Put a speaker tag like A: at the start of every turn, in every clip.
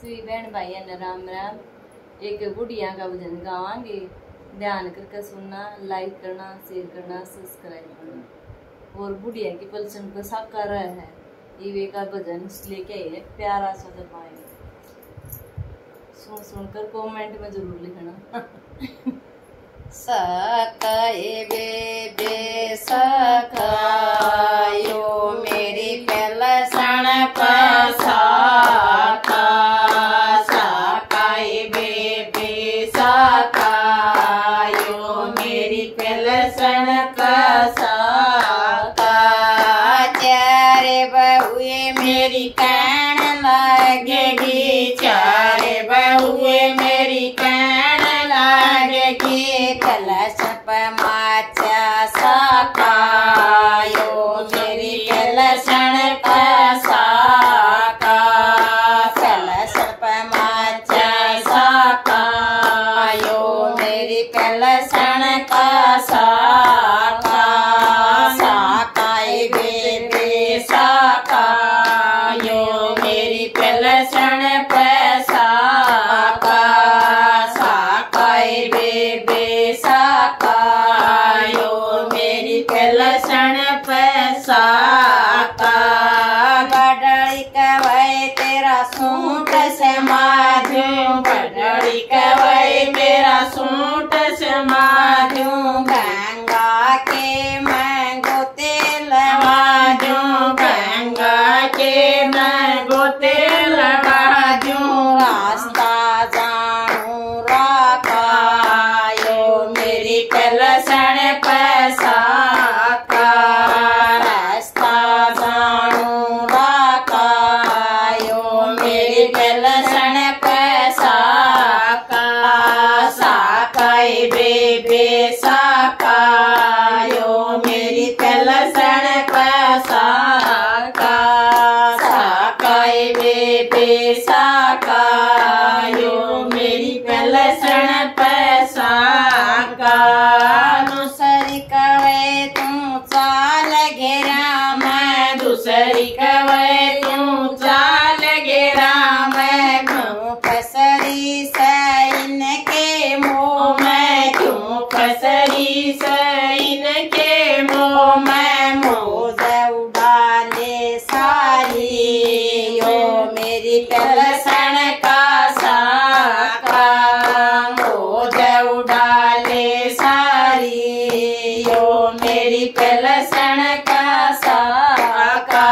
A: सभी बहन भाइयों ने राम राम। एक बुढ़िया का भजन गावांगे, ध्यान करके सुनना, लाइक करना, शेयर करना, सब्सक्राइब करना। और बुढ़िया की पलचन को साकार है ये का भजन लेके आए प्यारा सा दबाएंगे। सुनकर कमेंट में जरूर लिखना।
B: सकाए बे सकायो मेरी पलसन पसाका, सकाए बे सकायो मेरी पलसन पसाका। चारे बहुए मेरी कान लगेगी, चारे बहुए मेरी कान लगेगी। कलश माचा सकायो मेरी कलशन पसाका, कलश माचा सकायो मेरी कलशन पसाका। सकाए बे सकायो मेरी कलशन पसाका, सकाए बे सकायो मेरी कलशन पसाका। बड़ड़ी कवै तेरा सूट से माधू, बड़ड़ी कवै तेरा सूट से माधू। गंगा के मैं गोते लवाजू, गंगा के मैं गोते लवाजू। रास्ता जानू राखायो मेरी कलशन पसाका, रास्ता जानू राखायो मेरी कलशन पसाका। सकाए बे सकायो मेरी कलशन पसाका, सकाए बे सकायो मेरी कलशन पसाका। दूसरी कवै तू चाल घेरा मैं, दूसरी कवै तू चाल घेरा मैं। क्यों फसरी सैन के मोह में, क्यों फसरी सैन के मोह में। मोज उड़ाले सारी यो मेरी कलशन का साका, मोज उड़ाले सारी यो मेरी कलशन का साका।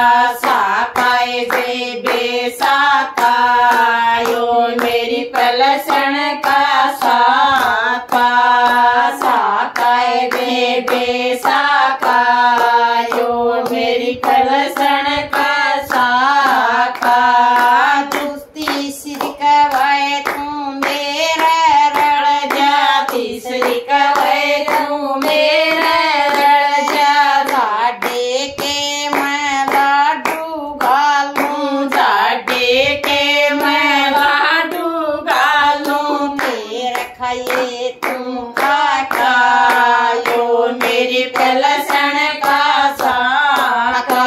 B: सकाए बे सकायो मेरी कलशन का साका, सकाए बे सकायो मेरी कलशन का साका। तीसरी कवै तू मेरा रड़ जा, तीसरी कवै तू मेरा रड़ जा। झाड़े के मैं लाडू घालूं, झाड़े के मैं लाडू घालूं। तेरे खाए तू खायो मेरी कलशन का साका।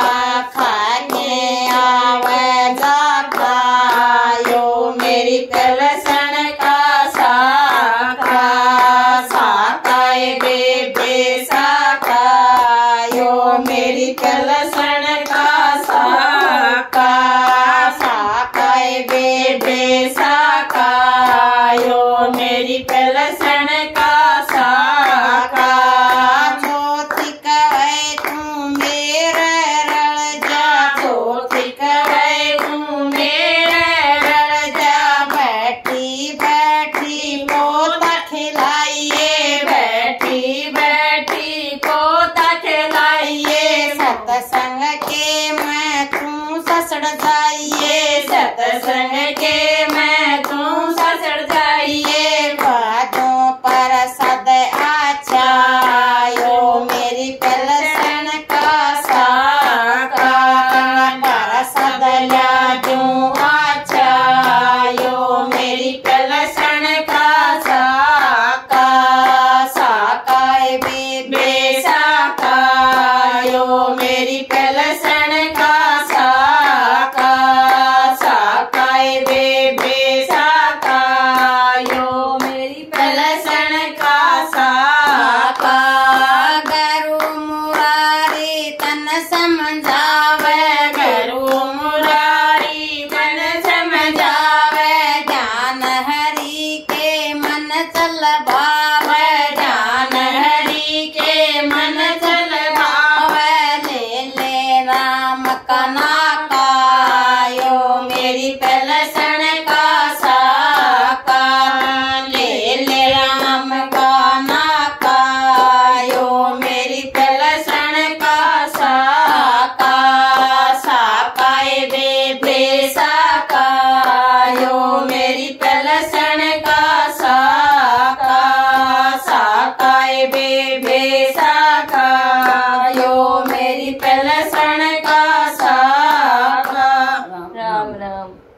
B: खाने आवे जागायो मेरी कलशन का साका। सकाए बे सकायो मेरी कलशन का साका, सकाए बे सकायो मेरी कलशन का साका। चौथी कवै तू मेरा रड़ जा, चौथी कवै तू मेरा रड़ जा। बैठी बैठी पोता खिलाइए, बैठी बैठी पोता खिलाइए। सत्संग के मैं तू ससड़ जाइए, सत्संग के मैं तू ससड़ जाइए। बाजों पर सद अच्छा यो मेरी कलशन का साका, पर सद लाजू अच्छा यो मेरी कलशन का साका। सकाए बे सकायो मेरी कलशन का साका, सकाए
A: राम।